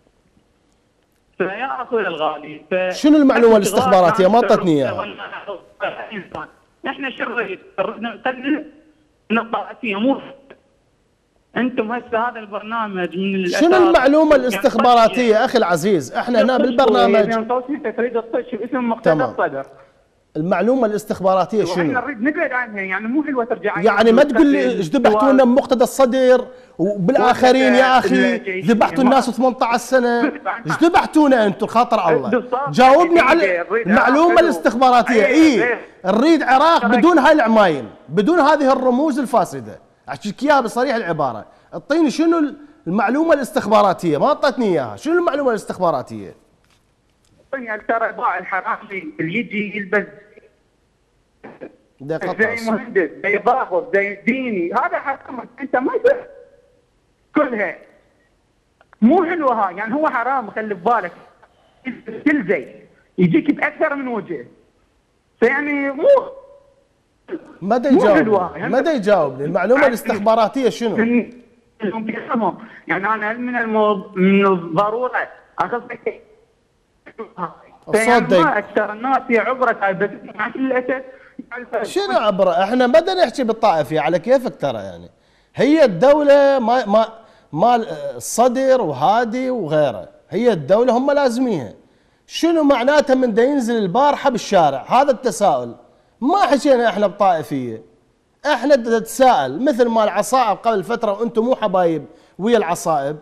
فيا اخوي الغالي شنو المعلومه الاستخباراتيه؟ ما اعطتني اياها. احنا شو نريد؟ نقلل من الطائفيه مو انتم هسه هذا البرنامج من الاساس. شنو المعلومه الاستخباراتيه اخي العزيز؟ احنا هنا بالبرنامج تريد تطش اسم مقتدى الصدر. المعلومه الاستخباراتيه شنو؟ احنا نريد نقعد عنها، يعني مو حلوه ترجع يعني ما تقول لي ايش ذبحتونا بمقتدى الصدر وبالاخرين يا اخي ذبحتوا الناس ثمانية عشر سنه، ايش ذبحتونا انتم خاطر الله؟ جاوبني على المعلومه الاستخباراتيه. اي نريد عراق بدون هاي العمايم، بدون هذه الرموز الفاسده، احكيك اياها بصريح العباره. اعطيني شنو المعلومه الاستخباراتيه؟ ما اعطتني اياها، شنو المعلومه الاستخباراتيه؟ يعني ترى باع الحرامي اللي يجي يلبس زي مهندس زي ضابط زي ديني، هذا حرام. انت ما كلها مو حلوه هاي، يعني هو حرام خلي ببالك كل زي يجيك باكثر من وجه، فيعني مو ما دا يجاوب ما دا يجاوبني. المعلومه الاستخباراتيه شنو؟ يعني انا من الموضوع من الضروره اخذ الصوت ما اكثر الناس هي عبره هاي، بس مع كل الاسف شنو عبره؟ احنا ما بدنا نحكي بالطائفيه على كيفك ترى. يعني هي الدوله ما ما مال الصدر وهادي وغيره، هي الدوله هم لازميها. شنو معناتها من دا ينزل البارحه بالشارع؟ هذا التساؤل. ما حكينا احنا بطائفيه، احنا بدنا نتساءل مثل ما العصائب قبل فتره وانتم مو حبايب ويا العصائب.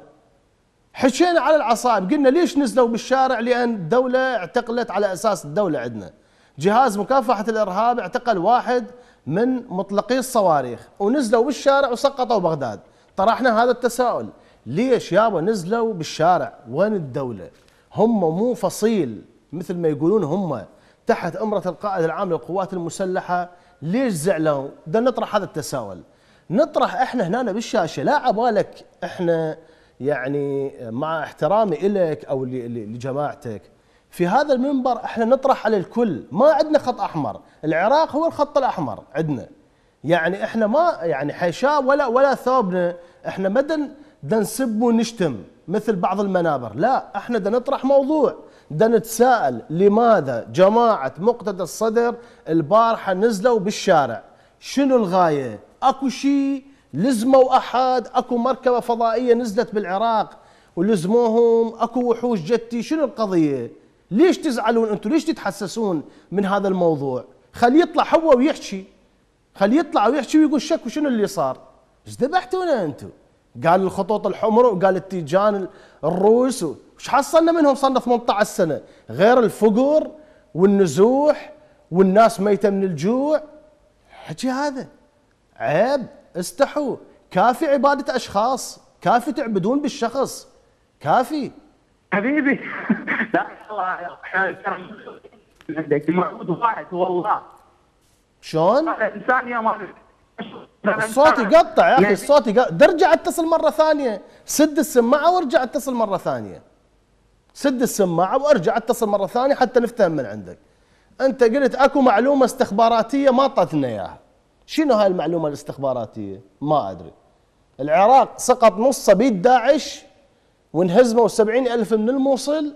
حكينا على العصائب قلنا ليش نزلوا بالشارع؟ لان الدوله اعتقلت على اساس الدوله عندنا جهاز مكافحه الارهاب اعتقل واحد من مطلقي الصواريخ ونزلوا بالشارع وسقطوا بغداد. طرحنا هذا التساؤل، ليش يابا نزلوا بالشارع؟ وين الدوله؟ هم مو فصيل مثل ما يقولون هم تحت امره القائد العام للقوات المسلحه، ليش زعلوا؟ بدنا نطرح هذا التساؤل. نطرح احنا هنا بالشاشه، لا عبالك احنا يعني مع احترامي إلك او لجماعتك في هذا المنبر احنا نطرح على الكل، ما عندنا خط احمر، العراق هو الخط الاحمر عندنا. يعني احنا ما يعني حيشاء ولا ولا ثوبنا، احنا ما بدنا نسب ونشتم مثل بعض المنابر، لا احنا بدنا نطرح موضوع، بدنا نتساءل لماذا جماعه مقتدى الصدر البارحه نزلوا بالشارع؟ شنو الغايه؟ اكو شيء لزموا احد؟ اكو مركبه فضائيه نزلت بالعراق ولزموهم؟ اكو وحوش جتي؟ شنو القضيه؟ ليش تزعلون انتم؟ ليش تتحسسون من هذا الموضوع؟ خليه يطلع هو ويحكي، خليه يطلع ويحكي ويقول شكو شنو اللي صار؟ ايش ذبحتونا انتم؟ قال الخطوط الحمر وقال التيجان الروس، وش حصلنا منهم؟ صار ثمانية عشر سنه غير الفقر والنزوح والناس ميته من الجوع. حكي هذا عيب، استحوا، كافي عباده اشخاص، كافي تعبدون بالشخص، كافي حبيبي. لا والله عندك موعود واحد والله. شلون؟ الانسان يا مال الصوت يقطع يا اخي، الصوت يقطع. درجع اتصل مره ثانيه، سد السماعه وارجع اتصل مره ثانيه، سد السماعه وارجع اتصل مره ثانيه حتى نفتهم من عندك. انت قلت اكو معلومه استخباراتيه ما اعطتنا اياها. شنو هاي المعلومه الاستخباراتيه؟ ما ادري. العراق سقط نصه بيد داعش وانهزموا سبعين ألف من الموصل،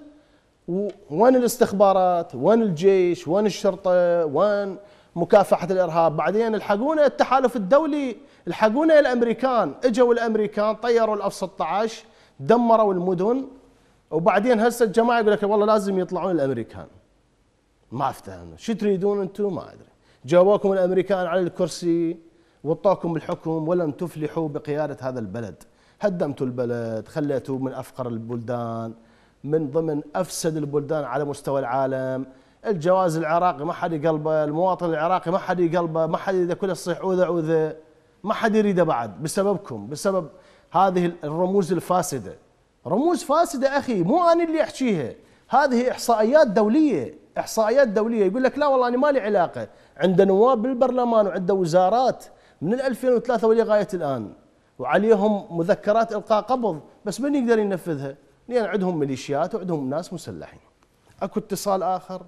وين الاستخبارات؟ وين الجيش؟ وين الشرطه؟ وين مكافحه الارهاب؟ بعدين الحقونا التحالف الدولي، الحقونا الامريكان، اجوا الامريكان طيروا الاف ستة عشر دمروا المدن، وبعدين هسه الجماعه يقول لك والله لازم يطلعون الامريكان. ما افتهمنا، شو تريدون انتم؟ ما ادري. جابوكم الامريكان على الكرسي وطاكم الحكم ولم تفلحوا بقيادة هذا البلد. هدمتوا البلد، خليتوا من أفقر البلدان، من ضمن أفسد البلدان على مستوى العالم. الجواز العراقي ما حد يقلبه، المواطن العراقي ما حد يقلبه، ما حد يريده، كله يصيح عوذة عوذة، ما حد يريده بعد بسببكم، بسبب هذه الرموز الفاسدة. رموز فاسدة أخي، مو أنا اللي أحكيها، هذه إحصائيات دولية، إحصائيات دولية. يقول لك لا والله أنا ما لي علاقة، عند نواب بالبرلمان وعند وزارات من ألفين وثلاثة ولغاية الآن، وعليهم مذكرات إلقاء قبض، بس من يقدر ينفذها؟ لأن عندهم ميليشيات وعندهم ناس مسلحين. أكو اتصال آخر.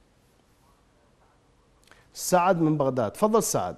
سعد من بغداد، تفضل سعد.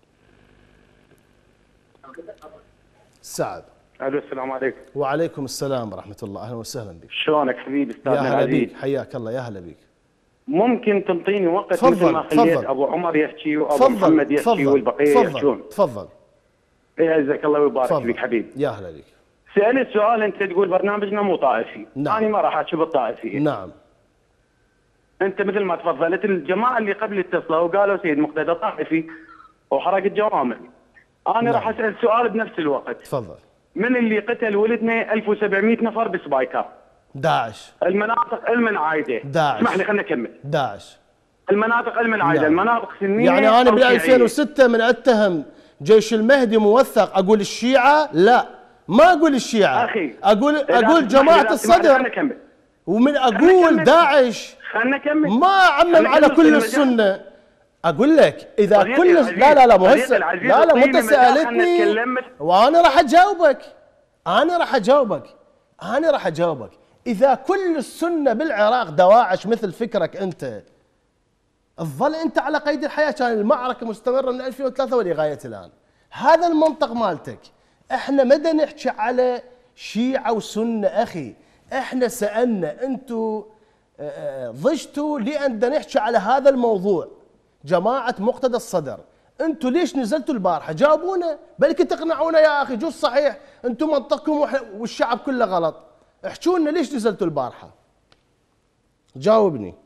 سعد. الو السلام عليكم. وعليكم السلام ورحمة الله، أهلا وسهلا بك. شلونك حبيبي استاذنا العزيز؟ يا هلا بيك، حياك الله، يا هلا بيك. ممكن تنطيني وقت فضل مثل ما خليت فضل. ابو عمر يحكي وابو فضل محمد يحكي والبقيه يحكون؟ تفضل. يعزك الله ويبارك فيك حبيبي. يا هلا بك. سألت سؤال، انت تقول برنامجنا مو طائفي. نعم. انا ما راح احكي بالطائفيه. نعم. انت مثل ما تفضلت، الجماعه اللي قبل اتصلوا وقالوا سيد مقتدى طائفي وحرق الجوامع. انا نعم. راح اسال سؤال بنفس الوقت. تفضل. من اللي قتل ولدنا ألف وسبعمية نفر بسبايكار؟ داعش. المناطق المنعايده. داعش. اسمح لي خليني اكمل. داعش. المناطق المنعايده، نعم. المناطق سنيه. يعني انا أو بال ألفين وستة من اتهم جيش المهدي موثق اقول الشيعه؟ لا، ما اقول الشيعه اخي، اقول اقول جماعه الصدر، ومن اقول داعش خلنا نكمل. ما اعمم على كل السنه. اقول لك اذا كل لا لا لا مو هسه لا لا مو انت سالتني وانا راح اجاوبك، انا راح اجاوبك انا راح اجاوبك اذا كل السنه بالعراق دواعش مثل فكرك انت، تظل انت على قيد الحياه. كان المعركه مستمره من ألفين وثلاثة ولغايه الان. هذا المنطق مالتك. احنا ما بدنا نحكي على شيعه وسنه اخي، احنا سالنا انتم ضجتوا لان بدنا نحكي على هذا الموضوع. جماعه مقتدى الصدر، انتم ليش نزلتوا البارحه؟ جاوبونا، بلكي تقنعونا يا اخي، جوز صحيح انتم منطقكم والشعب كله غلط. احكوا لنا ليش نزلتوا البارحه؟ جاوبني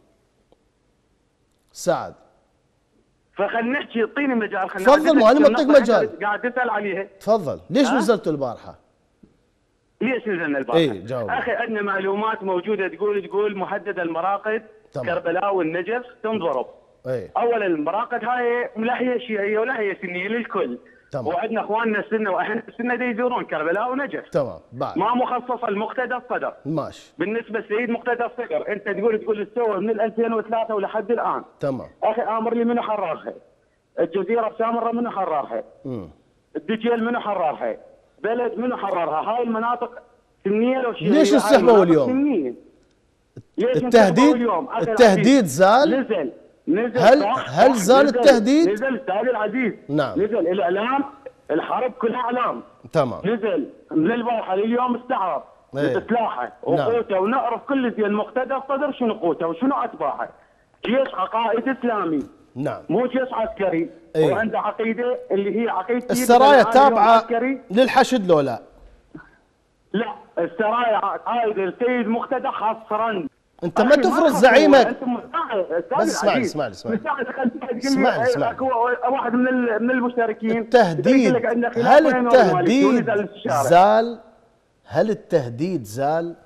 سعد. فخلنا نحكي، اعطيني مجال. خلنا تفضل، ما انا معطيك مجال. قاعد تسال عليها. تفضل. ليش أه؟ نزلتوا البارحه؟ ليش نزلنا البارحه؟ اي جاوب. اخي عندنا معلومات موجوده تقول تقول محدده المراقد كربلاء والنجف تنضرب. اي اولا المراقد هاي لا هي شيعيه ولا هي سنيه للكل. تمام. وعندنا اخواننا السنه واحنا السنه دي يزورون كربلاء ونجف. تمام. بعد ما مخصصه المقتدى الصدر. ماشي. بالنسبه لسيد مقتدى الصدر، انت تقول تقول استوى من ألفين وثلاثة ولحد الان. تمام. اخي امر لي منو حررها؟ الجزيره بسامره منو حررها؟ امم الدجيل منو حررها؟ بلد منو حررها؟ هاي المناطق سنيه لو شيعيه. ليش انسحبوا اليوم؟ ليش التهديد اليوم؟ التهديد زال؟ نزل نزل هل صح هل صح زال نزل التهديد؟ نزل استاذي العزيز. نعم. نزل الاعلام، الحرب كلها اعلام. تمام. نزل من البارحه لليوم استعرض سلاحه وقوته. نعم. ونعرف كل زين مقتدى الصدر شنو قوته وشنو اتباعه. جيش عقائد اسلامي. نعم. مو جيش عسكري. ايه؟ وعنده عقيده اللي هي عقيده السرايا تابعه للحشد لو لا؟ لا، السرايا عقائد السيد مقتدى حصرا. انت ما تفرض زعيمك. انت بس اسمعني اسمعني اسمعني اسمعني اسمعني اكو واحد من من المشتركين. التهديد، هل التهديد زال؟ هل التهديد زال؟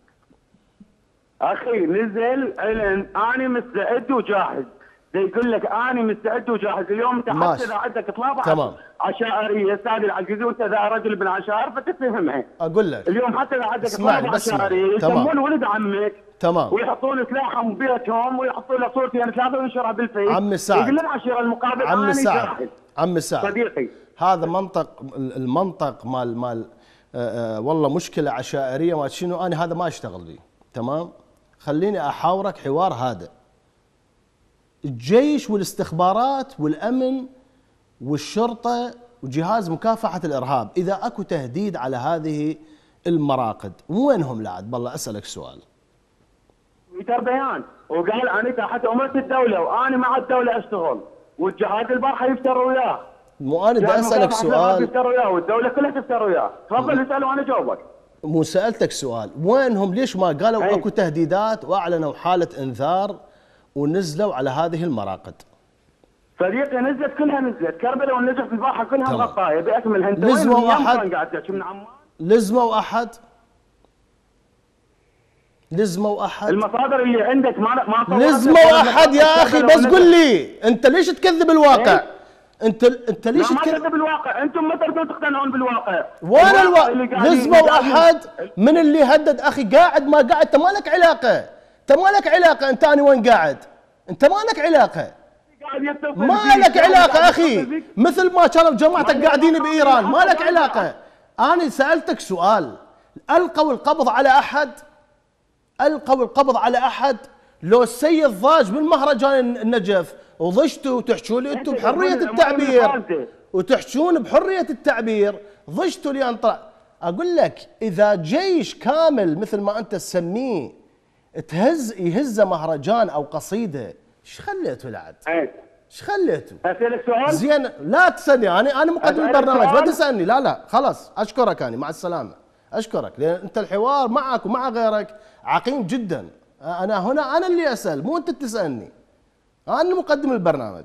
اخي نزل اعلن انا مستعد وجاهز. يقول لك انا مستعد وجاهز. اليوم انت حتى اذا عندك طلابه عشائريه استاذ العزيز وانت ذا رجل من عشائر فتفهمها. اقول لك اليوم حتى اذا عندك طلابه عشائريه يسمون ولد عمك. تمام. ويحطون سلاحهم ببيتهم ويحطون له صورتين يعني ثلاثه وينشرها بالفيس. عمي سعد، يقول للعشيره المقابل عمي انا سعد جاهز. عمي سعد صديقي، هذا منطق المنطق مال مال آه آه والله مشكله عشائريه ما شنو. انا هذا ما اشتغل لي. تمام. خليني احاورك حوار هذا. الجيش والاستخبارات والامن والشرطه وجهاز مكافحه الارهاب، اذا اكو تهديد على هذه المراقد وينهم لعد؟ بالله اسالك سؤال. تويتر بيان وقال انا تحت امره الدوله وانا مع الدوله اشتغل، والجهاز البارحه يفتر وياه. مو انا بدي اسالك سؤال. يفتر وياه والدوله كلها تفتر وياه. تفضل اسال وانا جاوبك. مو سالتك سؤال، وينهم؟ ليش ما قالوا أي. اكو تهديدات واعلنوا حاله انذار ونزلوا على هذه المراقد؟ فريقي نزلت كلها نزلت، كربلاء والنجف البارحه كلها مغطايه باكملها. انت لزموا احد قاعد تحكي من عمان؟ لزموا احد لزموا احد المصادر اللي عندك ما ما لزموا احد يا اخي. بس قل لي انت ليش تكذب الواقع؟ انت انت ليش تكذب؟ ما تكذب الواقع، انتم ما تقدرون تقتنعون بالواقع. وين الواقع؟ لزموا احد من اللي هدد اخي. قاعد ما قاعد انت ما لك علاقه، انت ما لك علاقه. انت انا وين قاعد؟ انت ما لك علاقه، ما لك علاقه اخي. مثل ما كانوا جماعتك قاعدين بايران ما لك علاقه. انا سالتك سؤال، القوا القبض على احد؟ القوا القبض على احد؟ لو السيد ضاج بالمهرجان النجف وضجتوا وتحشون لي انتم بحريه التعبير وتحشون بحريه التعبير، ضجتوا لي طلع. اقول لك اذا جيش كامل مثل ما انت تسميه تهز يهز مهرجان او قصيده، ايش خليتوا العد؟ ايش خليتوا؟ اسالك سؤال؟ زين لا تسالني، انا انا مقدم البرنامج لا تسالني. لا لا خلاص اشكرك، انا مع السلامه. اشكرك لان انت الحوار معك ومع غيرك عقيم جدا. انا هنا انا اللي اسال مو انت تسالني. انا مقدم البرنامج.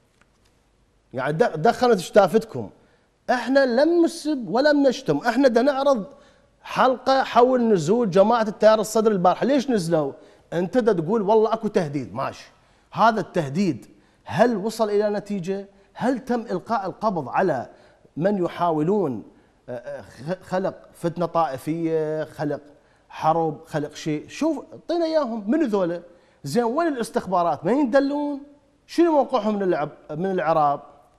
يعني دخلت شتافتكم. احنا لم نسب ولم نشتم، احنا بدنا نعرض حلقه حول نزول جماعه التيار الصدر البارحه. ليش نزلوا؟ انت دا تقول والله اكو تهديد، ماشي. هذا التهديد هل وصل الى نتيجه؟ هل تم القاء القبض على من يحاولون خلق فتنه طائفيه، خلق حرب، خلق شيء؟ شوف اعطينا اياهم من ذولا. زين وين الاستخبارات؟ ما يندلون؟ شنو موقعهم من العب من العراب؟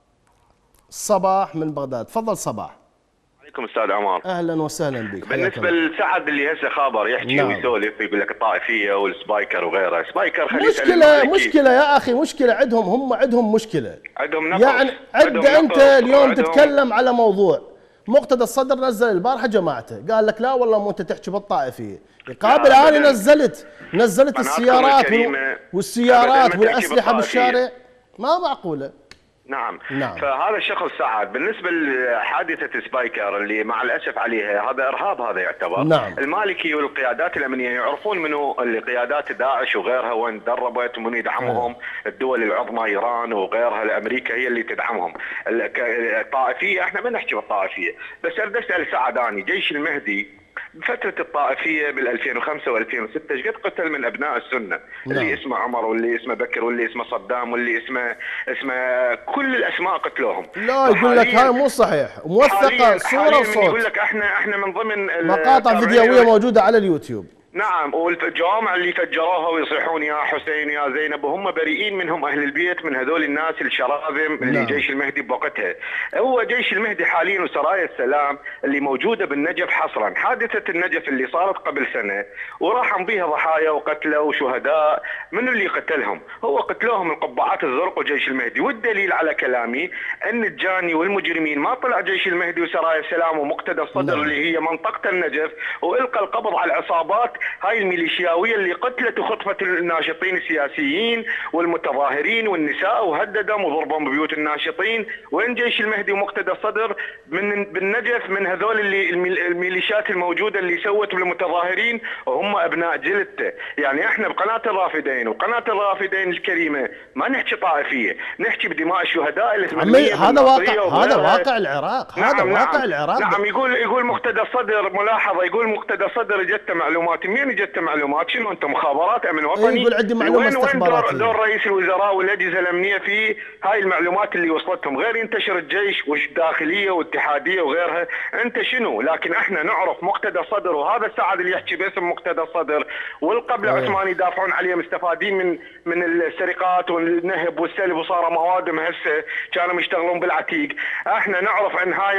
صباح من بغداد، تفضل صباح. عليكم استاذ عمار. اهلا وسهلا بك. بالنسبه لسعد اللي هسه خابر يحكي نعم. ويسولف يقول لك الطائفيه والسبايكر وغيره، سبايكر خليه مشكله مشكله يا اخي، مشكله عندهم هم، عندهم مشكله. عندهم نقص. يعني عد انت اليوم تتكلم على موضوع مقتدى الصدر نزل البارحه جماعته، قال لك لا والله مو انت تحكي بالطائفيه. يقابل انا نزلت نزلت السيارات والسيارات والاسلحه بالشارع، ما معقوله. نعم. نعم فهذا الشخص سعد بالنسبه لحادثه سبايكر اللي مع الاسف عليها، هذا ارهاب هذا يعتبر. نعم. المالكي والقيادات الامنيه يعرفون منو اللي قيادات داعش وغيرها وين تدربت ومن يدعمهم. أه. الدول العظمى ايران وغيرها، الامريكا هي اللي تدعمهم. الطائفيه احنا ما نحكي بالطائفيه، بس اريد اسال سعداني جيش المهدي بفترة الطائفية بال ألفين وخمسة وألفين وستة ايش قد قتل من ابناء السنة؟ نعم. اللي اسمه عمر واللي اسمه بكر واللي اسمه صدام واللي اسمه اسمه كل الاسماء قتلوهم. لا يقول لك هاي مو صحيح، موثقة صورة وصوت. يقول لك احنا احنا من ضمن مقاطع فيديوية موجودة على اليوتيوب. نعم، والجوامع اللي فجروها ويصيحون يا حسين يا زينب وهم بريئين منهم اهل البيت من هذول الناس الشراذم اللي نعم. جيش المهدي بوقتها. هو جيش المهدي حاليا وسرايا السلام اللي موجوده بالنجف حصرا، حادثه النجف اللي صارت قبل سنه وراح بها ضحايا وقتلى وشهداء، من اللي قتلهم؟ هو قتلوهم القبعات الزرق وجيش المهدي، والدليل على كلامي ان الجاني والمجرمين ما طلع جيش المهدي وسرايا السلام ومقتدى الصدر نعم. اللي هي منطقه النجف والقى القبض على العصابات هاي الميليشياويه اللي قتلت وخطفت الناشطين السياسيين والمتظاهرين والنساء وهددهم وضربهم ببيوت الناشطين. وين جيش المهدي ومقتدى الصدر من بالنجف من هذول اللي الميليشيات الموجوده اللي سوت بالمتظاهرين وهم ابناء جلدته؟ يعني احنا بقناه الرافدين وقناه الرافدين الكريمه ما نحكي طائفيه، نحكي بدماء الشهداء الثمانية. هذا واقع، هذا واقع العراق. نعم هذا نعم واقع العراق. نعم يقول يقول مقتدى الصدر ملاحظه، يقول مقتدى الصدر اجته معلومات. منين اجته معلومات؟ شنو انت مخابرات امن وطني؟ يقول عندي معلومه استخباراتيه. وين دور رئيس الوزراء والاجهزه الامنيه في هاي المعلومات اللي وصلتهم؟ غير ينتشر الجيش والداخليه والاتحاديه وغيرها، انت شنو؟ لكن احنا نعرف مقتدى الصدر، وهذا السعد اللي يحكي باسم مقتدى الصدر والقبل عثمان يدافعون عليه مستفادين من من السرقات والنهب والسلب وصار موادم هسه كانوا يشتغلون بالعتيق. احنا نعرف ان هاي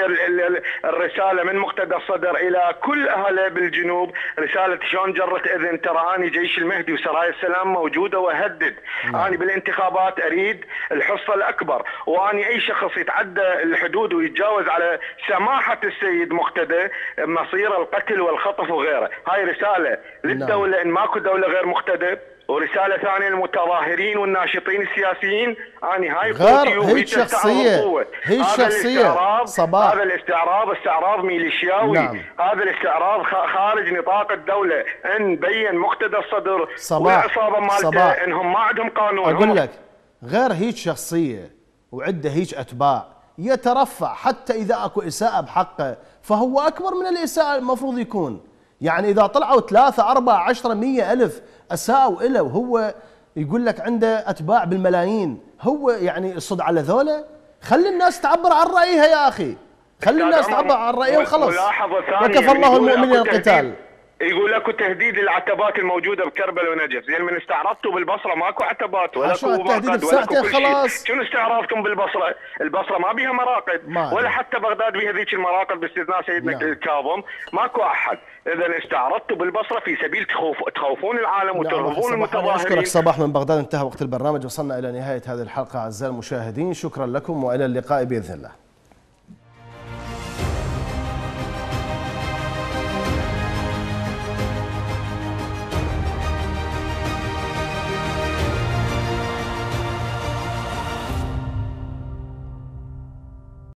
الرساله من مقتدى الصدر الى كل اهله بالجنوب، رساله شلون جرت اذن ترى اني جيش المهدي وسرايا السلام موجوده واهدد. اني بالانتخابات اريد الحصه الاكبر، واني اي شخص يتعدى الحدود ويتجاوز على سماحه السيد مقتدى مصير القتل والخطف وغيره. هاي رساله للدوله ان ماكو دوله غير مقتدى، ورساله ثانيه للمتظاهرين والناشطين السياسيين. اني هاي غير هي شخصيه، هي شخصيه صباح. هذا الاستعراض استعراض ميليشياوي. نعم. هذا الاستعراض خارج نطاق الدوله، ان بين مقتدى الصدر والعصابه مالته انهم ما عندهم قانون. اقول لك غير هي شخصيه، وعنده هيج أتباع يترفع حتى إذا أكو إساءة بحقه فهو أكبر من الإساءة المفروض يكون. يعني إذا طلعوا ثلاثة أربعة عشرة مية ألف أساءوا إله وهو يقول لك عنده أتباع بالملايين، هو يعني يصد على ذولا؟ خلي الناس تعبر عن رأيها يا أخي، خلي الناس تعبر عن رأيها وخلص، وكفى الله المؤمنين القتال. يقول اكو تهديد للعتبات الموجوده بكربلاء ونجف، زين من استعرضتوا بالبصره ماكو عتبات ولا اكو مراقد ولا اكو كل شيء. شنو استعراضكم بالبصره؟ البصره ما بيها مراقد ولا حتى بغداد بيها ذيك المراقد باستثناء سيدنا نعم. الكاظم، ماكو احد. اذا استعرضتوا بالبصره في سبيل تخوف تخوفون العالم وترهبون المتظاهرين. اشكرك صباح من بغداد. انتهى وقت البرنامج، وصلنا الى نهايه هذه الحلقه اعزائي المشاهدين، شكرا لكم والى اللقاء باذن الله.